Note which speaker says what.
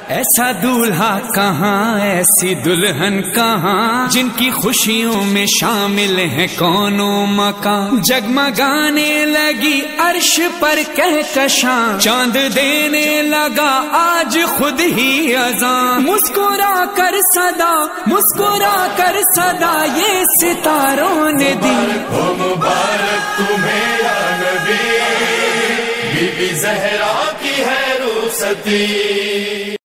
Speaker 1: ऐसा दूल्हा कहाँ ऐसी दुल्हन कहाँ, जिनकी खुशियों में शामिल है कौनों मकान। जगमगाने लगी अर्श पर कहकशां, चांद देने लगा आज खुद ही अज़ां। मुस्कुरा कर सदा ये सितारों ने दी।
Speaker 2: मुबारक तुम्हें या नबी, बीबी ज़हरा की है रुखसती।